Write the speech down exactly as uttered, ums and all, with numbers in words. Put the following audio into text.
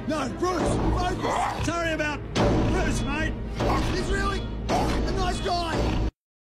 No, Bruce, focus! Sorry about Bruce, mate. He's really...